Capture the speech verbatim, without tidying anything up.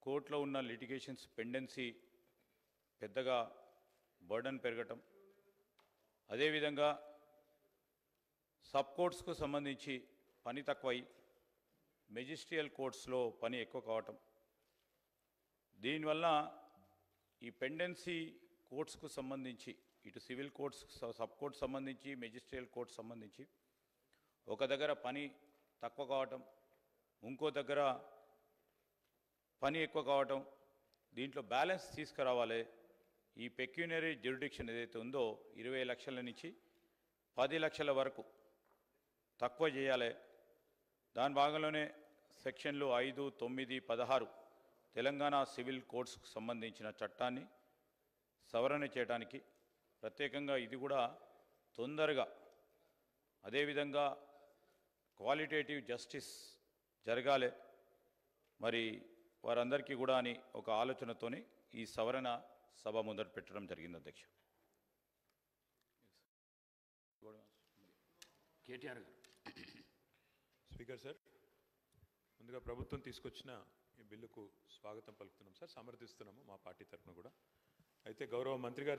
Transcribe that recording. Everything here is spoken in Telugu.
కోర్టులో ఉన్న లిటిగేషన్స్ పెండెన్సీ పెద్దగా బర్డన్ పెరగటం, అదేవిధంగా సబ్ కోర్ట్స్కు సంబంధించి పని తక్కువై మెజిస్ట్రియల్ కోర్ట్స్లో పని ఎక్కువ కావటం, దీనివల్ల ఈ పెండెన్సీ కోర్ట్స్కు సంబంధించి ఇటు సివిల్ కోర్ట్స్ సబ్ కోర్ట్స్ సంబంధించి మెజిస్ట్రియల్ కోర్ట్స్ సంబంధించి ఒక దగ్గర పని తక్కువ కావటం, ఇంకో దగ్గర పని ఎక్కువ కావటం, దీంట్లో బ్యాలెన్స్ తీసుకురావాలి. ఈ పెక్యూనరీ జ్యూరిడిక్షన్ ఏదైతే ఉందో ఇరవై లక్షల నుంచి పది లక్షల వరకు తక్కువ చేయాలి. దాని భాగంలోనే సెక్షన్లు ఐదు తొమ్మిది పదహారు తెలంగాణ సివిల్ కోడ్స్కు సంబంధించిన చట్టాన్ని సవరణ చేయడానికి ప్రత్యేకంగా ఇది కూడా తొందరగా, అదేవిధంగా క్వాలిటేటివ్ జస్టిస్ జరగాలి మరి వారందరికీ కూడా అని ఒక ఆలోచనతోని ఈ సవరణ సభ ముందట పెట్టడం జరిగింది. అధ్యక్ష కేటీఆర్ గారు. స్పీకర్ సార్, ముందుగా ప్రభుత్వం తీసుకొచ్చిన ఈ బిల్లుకు స్వాగతం పలుకుతున్నాం సార్, సమర్థిస్తున్నాము మా పార్టీ తరఫున కూడా. అయితే గౌరవ మంత్రి గారు